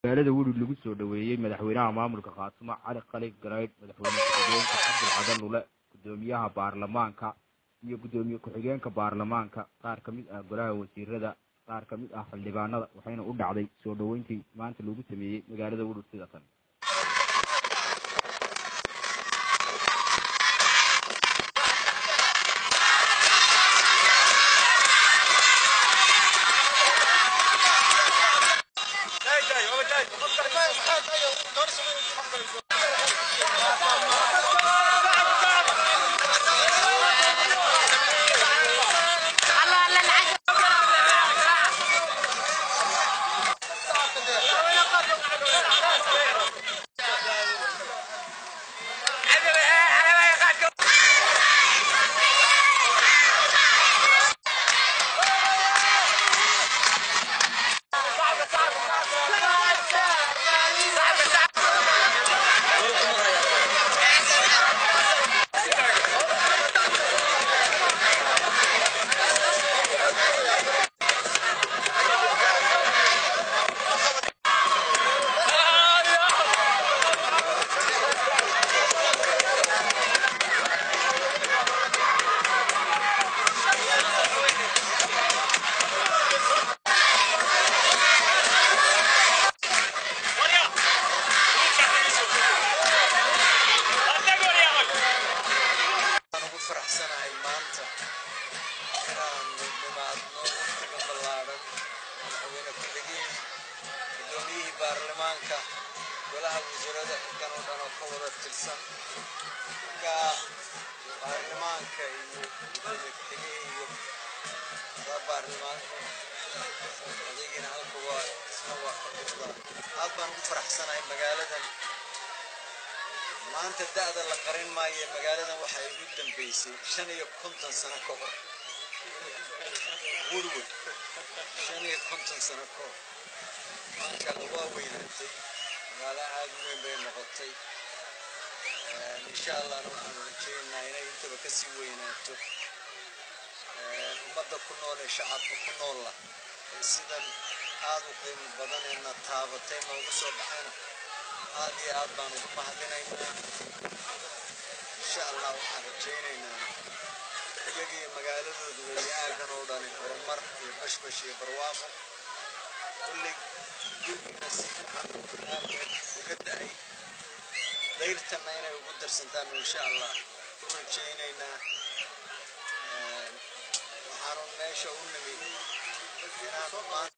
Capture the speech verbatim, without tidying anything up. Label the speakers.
Speaker 1: magaalada Woodwood lagu soo dhaweeyay madaxweynaha maamulka Khaatuma Cali Khaliif Garayd madaxweynaha ku-xigeenka Cabdul Cadan Lule gudoomiyaha baarlamaanka iyo gudoomiye ku-xigeenka baarlamaanka qaar kamid ah golaha wasiirada qaar kamid ah xildhibaanada waxayna u dhacday soo dhaweyntii maanta lagu sameeyay magaalada Woodwood sida tan baarlamaanka golaha wasiirada kan oo dhan oo ka wada tirsan ka baarlamaanka iyo iyo baarlamaanka adeegina halka waa isna waa fadhiida aad baan ugu faraxsanahay magaaladan maanta da'da la qarin maayo magaaladan waxa ay ugu dambeysay shan iyo konton sano ka hor Woodwood shan iyo konton sano ka hor marka waa weynatay magaala aad u weyn bay noqotay insha Allah waxaan rajaynaynaa inay intaba ka sii weynaato ummadda ku nool ee shacabka ku nool sidan aad u qiimo badan ee taabatay noogu soo baxayna aad iyo aad baan ugu mahadinaynaa insha Allah waxaan rajaynaynaa iyagii magaaladoodu way aagan oo dhan horumar iyo bashbash iyo barwaaqo kulli gurigasi uga da'ay dayrtana inay ugu darsantaan insha Allah ku rajaynaynaa waxaan meesha u nimid inaan